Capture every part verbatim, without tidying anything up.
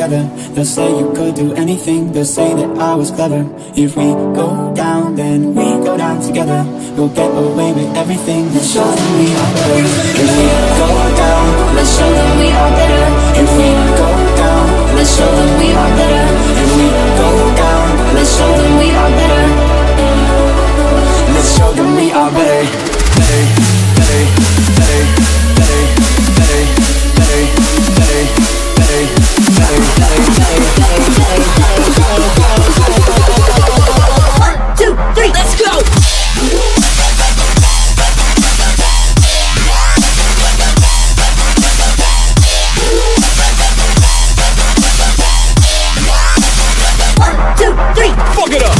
together. They'll say you could do anything, they'll say that I was clever. If we go down, then we go down together. We'll get away with everything, let's show them we are better. If we go down, let's show them we are better. If we go down, let's show them we are better. If we go down, let's show them we are better. Let's show them we are better. Better, better, better, better, better, better, better, better, better, better. One, two, three, let's go! Fuck it up!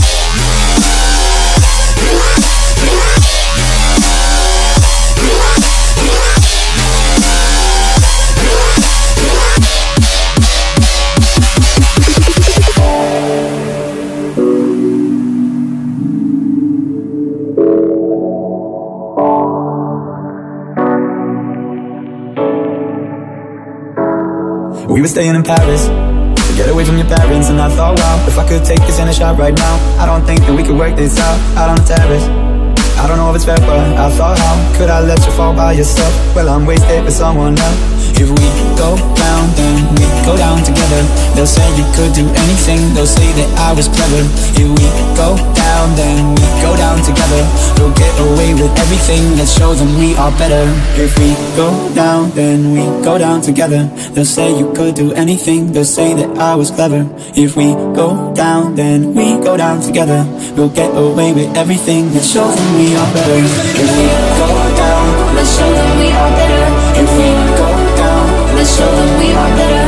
We were staying in Paris to get away from your parents, and I thought, wow, if I could take this in a shot right now, I don't think that we could work this out, out on the terrace. I don't know if it's fair, but I thought, how could I let you fall by yourself? Well, I'm wasted for someone else. If we go down, then we go down together. They'll say you could do anything, they'll say that I was clever. If we go down, then we go down together. We'll get away with everything, let's show them we are better. If we go down, then we go down together. They'll say you could do anything, they'll say that I was clever. If we go down, then we go down together. We'll get away with everything, let's show them we are better. If we go down, let's show them we are better. If we go down, let's show them we are better.